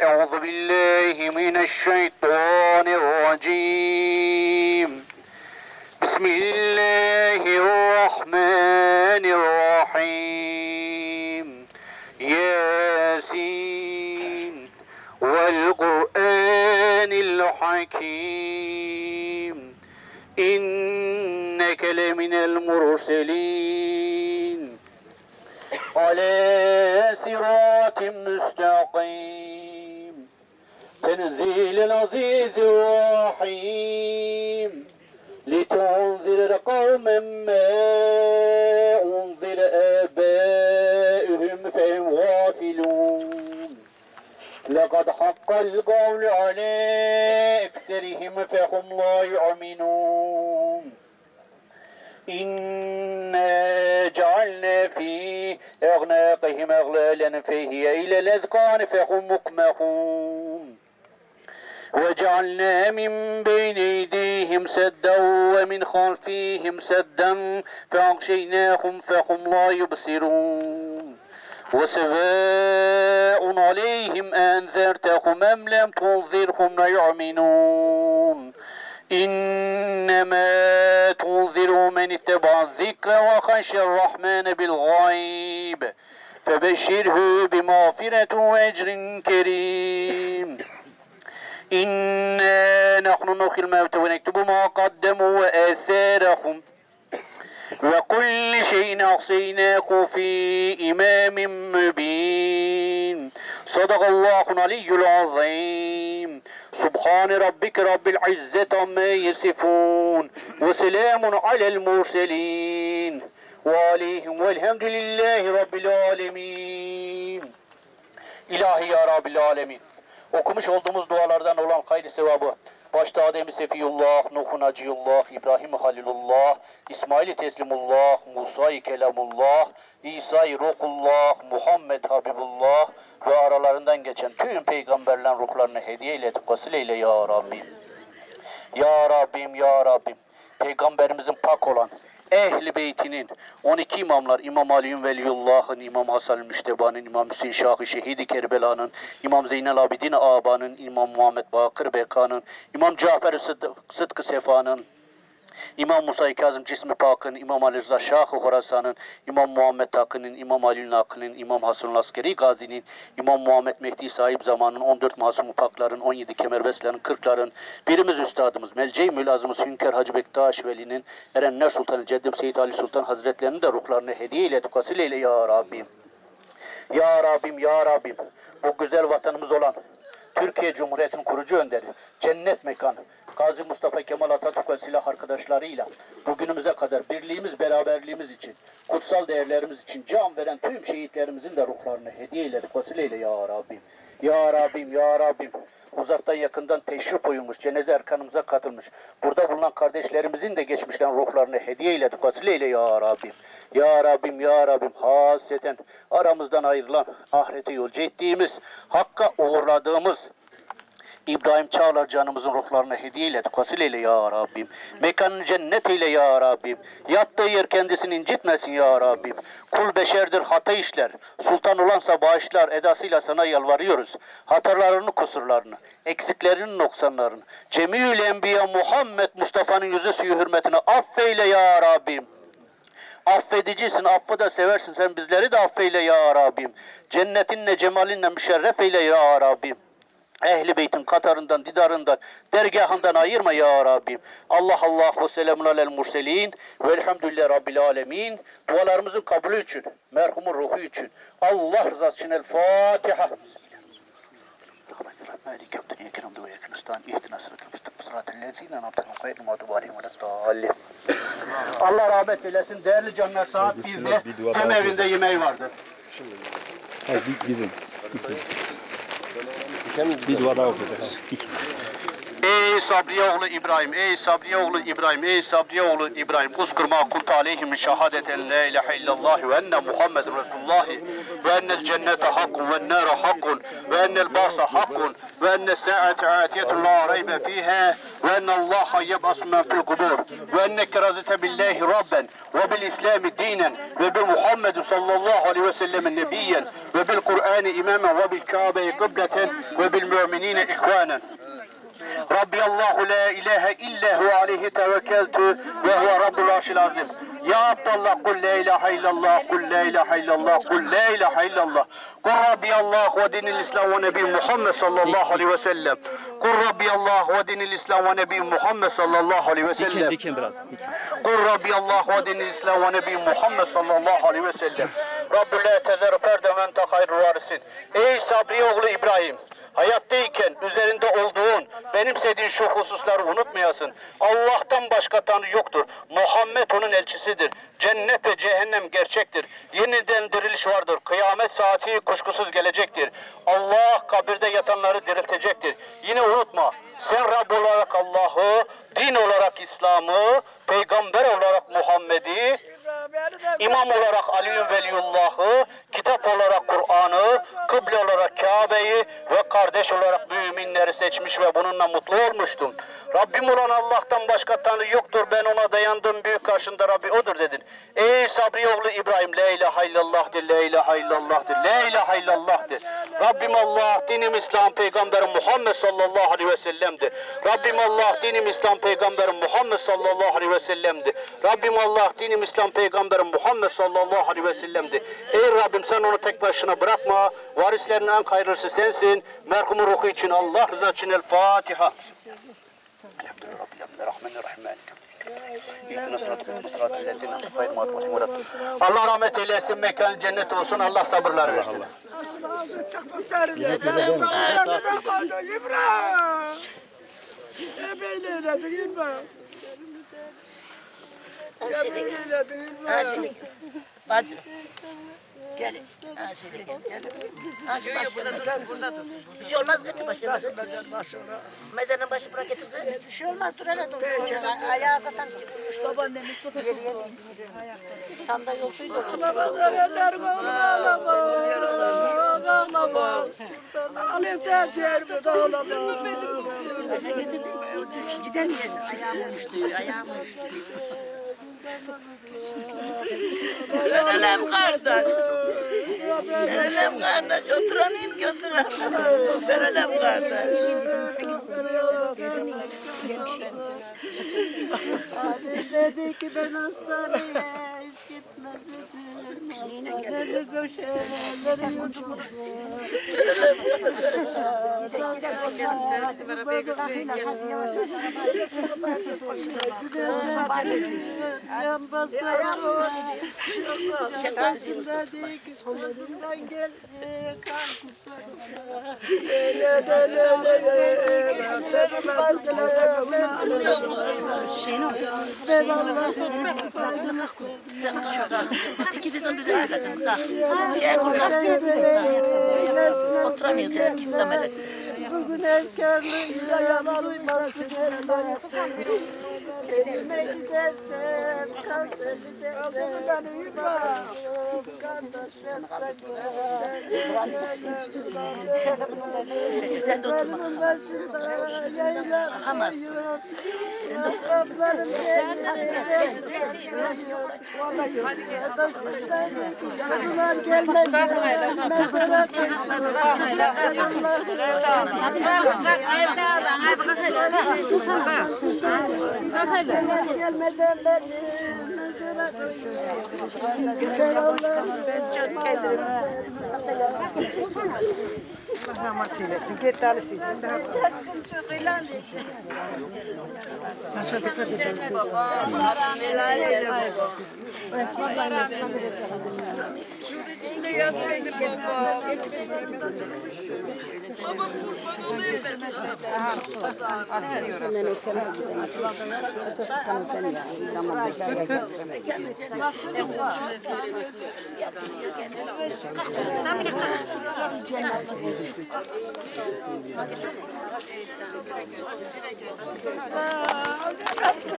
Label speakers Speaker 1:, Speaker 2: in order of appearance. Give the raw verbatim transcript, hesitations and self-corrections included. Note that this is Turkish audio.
Speaker 1: أعوذ بالله من الشيطان الرجيم بسم الله الرحمن الرحيم ياسين والقرآن الحكيم إنك لمن المرسلين على صراط مستقيم تنزيل العزيز الرحيم لتنذر قوما ما أنذر آبائهم فهم غافلون لقد حق القول على أكثرهم فهم لا يؤمنون إنا جعلنا في أعناقهم أغلالا فهي إلى الأذقان فهم مقمحون وجعلنا من بين أيديهم سدا ومن خلفهم سدا فأغشيناهم فهم لا يبصرون وسواء عليهم أنذرتهم أم لم تنذرهم لا يؤمنون إنما تنذر من اتبع الذكر وخشى الرحمن بالغيب فبشره بمغفرة وأجر كريم إنا نحن نحيي الموتى ونكتب ما قدموا وآثارهم وكل شيء أحصيناه في إمام مبين صدق الله العلي العظيم سبحان ربك رب العزة عما يصفون وسلام على المرسلين وعليهم والحمد لله رب العالمين. İlahi ya Rabbil Alemin. Okumuş olduğumuz dualardan olan hayırlı sevabı başta Adem-i Sefiyullah, Nuh'un Aciyullah, İbrahim Halilullah, İsmail-i Teslimullah, Musa-i Kelamullah, İsa-i Ruhullah, Muhammed Habibullah ve aralarından geçen tüm peygamberlerin ruhlarını hediye ile tekasül eyle ya Rabbim. Ya Rabbim, Ya Rabbim, peygamberimizin pak olan Ehl-i Beytinin on iki imamlar, İmam Ali'nin Veliyullah'ın, İmam Hasan-ı Müşteba'nın, İmam Hüseyin Şah-ı Şehidi Kerbela'nın, İmam Zeynel Abidin Ağabey'nin, İmam Muhammed Bakır Beka'nın, İmam Cafer-i Sıdk, Sıdkı Sefa'nın, İmam Musa-i Kazım Cismi Pak'ın, İmam Ali Rıza Şah-ı Horasan'ın, İmam Muhammed Takı'nın, İmam Ali'nin Akı'nın, İmam Hasan-ı Askeri Gazi'nin, İmam Muhammed Mehdi sahip zamanın on dört Masum-u Pak'ların, on yedi Kemerbeslerin, kırkların, birimiz üstadımız, Melce-i Mülazımız Hünkar Hacı Bektaş Veli'nin, Erenler Sultanı Ceddim Seyyid Ali Sultan Hazretlerinin de ruhlarını hediye ile tukasıl eyle ya Rabbim. Ya Rabbim, Ya Rabbim, bu güzel vatanımız olan Türkiye Cumhuriyeti'nin kurucu önderi, cennet mekanı, Gazi Mustafa Kemal Atatürk ve silah arkadaşlarıyla bugünümüze kadar birliğimiz, beraberliğimiz için, kutsal değerlerimiz için can veren tüm şehitlerimizin de ruhlarını hediye eyledik, vasileyle ya Rabbim. Ya Rabbim, Ya Rabbim, uzaktan yakından teşrif buyurmuş, cenaze erkanımıza katılmış, burada bulunan kardeşlerimizin de geçmişten ruhlarını hediye eyledik, vasileyle ya Rabbim. Ya Rabbim, Ya Rabbim, hasreten aramızdan ayrılan, ahirete yolcu ettiğimiz, Hakk'a uğurladığımız İbrahim Çağlar canımızın ruhlarına hediye ile tukasıl eyle ya Rabbim. Mekanını cennet eyle ya Rabbim. Yattığı yer kendisini incitmesin ya Rabbim. Kul beşerdir, hata işler. Sultan olansa bağışlar edasıyla sana yalvarıyoruz. Hatalarını, kusurlarını, eksiklerini, noksanlarını, Cemil Enbiya Muhammed Mustafa'nın yüzü suyu hürmetine affeyle ya Rabbim. Affedicisin, affı da seversin, sen bizleri de affeyle ya Rabbim. Cennetinle, cemalinle müşerref eyle ya Rabbim. Ehl-i Beyt'in katarından, didarından, dergahından ayırma ya Rabbim. Allah Allah ve selamun alel murselin velhamdülillah Rabbil alemin. Dualarımızın kabulü için, merhumun ruhu için, Allah rızası için El Fatiha. Allah rahmet eylesin. Değerli canlar, saat birde cem evinde yemeği vardı.
Speaker 2: Hayır, bizim. Bir dua daha okuyacağız.
Speaker 1: Ey Sabriye oğlu İbrahim, ey Sabriye oğlu İbrahim, ey Sabriye oğlu İbrahim. Uzkur ma kuntu aleyhim şehadeten la ilahe illallah ve enne Muhammeden Resulullah ve ennel cennete hakkun ve ennâre hakkun ve ennel ba'sa hakkun ve enne saate atiyetun la reybe fiha ve ennallaha yeb'asu men fil kubur ve enneke razite billahi rabben ve bil islami dinen ve bi Muhammedin sallallahu aleyhi ve sellemin nebiyyen ve bil Kur'an'ı imamen ve bil Kabe'yi kıbleten ve bil müminine ihvanen. Rabbi Allahu la ilahe illa hu aleyhi tevekkeltü ve huve rabbul arşil azim. Ya Abdallah kul la ilahe illallah, kul la ilahe illallah, kul la ilahe illallah. Kul Rabbi Allah ve dinil İslam ve Nebi Muhammed sallallahu aleyhi ve sellem. Kul Rabbi Allah ve dinil İslam ve Nebi Muhammed sallallahu aleyhi ve sellem.
Speaker 2: Dikin, dikin biraz. Dikin.
Speaker 1: Kul Rabbi Allah ve dinil İslam ve Nebi Muhammed sallallahu aleyhi ve sellem. Rabbi la tezer ferde men te hayrul varisin. Ey Sabri oğlu İbrahim, hayattayken üzerinde olduğun, benimsediğin şu hususları unutmayasın. Allah'tan başka Tanrı yoktur. Muhammed onun elçisidir. Cennet ve cehennem gerçektir. Yeniden diriliş vardır. Kıyamet saati kuşkusuz gelecektir. Allah kabirde yatanları diriltecektir. Yine unutma, sen Rab olarak Allah'ı, din olarak İslam'ı, peygamber olarak Muhammed'i, İmam olarak Ali'nin Veliyullah'ı, kitap olarak Kur'an'ı, kıble olarak Kabe'yi ve kardeş olarak müminleri seçmiş ve bununla mutlu olmuştum. Rabbim olan Allah'tan başka Tanrı yoktur. Ben ona dayandım. Büyük karşında Rabbi odur dedin. Ey Sabri oğlu İbrahim, la ilahe illallah de, la ilahe illallah de, la ilahe illallah de. Rabbim Allah, dinim İslam, peygamberim Muhammed sallallahu aleyhi ve sellem'dir. Rabbim Allah, dinim İslam, peygamberim Muhammed sallallahu aleyhi ve sellem'dir. Rabbim Allah, dinim İslam, peygamberim Muhammed sallallahu aleyhi ve sellem'dir. Ey Rabbim, sen onu tek başına bırakma. Varislerinin en hayırlısı sensin. Merhumun ruhu için, Allah rızası için El Fatiha. Allah rahmet eylesin, mekan cennet olsun, Allah sabırlar versin.
Speaker 3: Bacı. Gel. Ha şimdi gel. Gel. Ha şu başı burada dur. Burada dur. Bir şey olmaz getir başına. Mezarın başı bırak getir. Bir şey olmaz dur hele dur. Ayağı zaten sıkışmış. Babaannemiz tutuyor. Tam da yolsuydu.
Speaker 4: Eller ağlama. Ağlama. Alayım tercihimi de ağlama.
Speaker 3: Gidemiyoruz. Ayağım uçtu. Ayağım uçtu. Ölem kardeş. Ölem kardeş. Oturamayayım götüremem. Ölem kardeş.
Speaker 4: Dedi ki ben hastaneye hiç gitmesin. Hastanede köşeleri yutmuş. Yan basar. Karşımda değil ki kolundan gel. Kan kusarsa. Öyle de öyle de. Ben Allah'ım.
Speaker 3: İkimizin bize evladın. Şey kurtar. Oturamıyoruz. İstemedik.
Speaker 4: Bugün efkarlığıyla yanılmasın elbette. Kendime gidersem kanseri de ben uyumam. Kardeş ben
Speaker 3: Sen de oturma.
Speaker 4: sakın. Başında yaylar uyuyor. Ahbaplarım Kadınlar gelmez. Mezara gelmeden beni mezara Güzel Allah'ım ben çok gelirim.
Speaker 5: Allah rahmet eylesin. Git alısın.
Speaker 4: Çaktım çok ilan ettim.
Speaker 5: Aşağı dikkat edin.
Speaker 4: Ne yapsaydı baba? Ama kurban olayım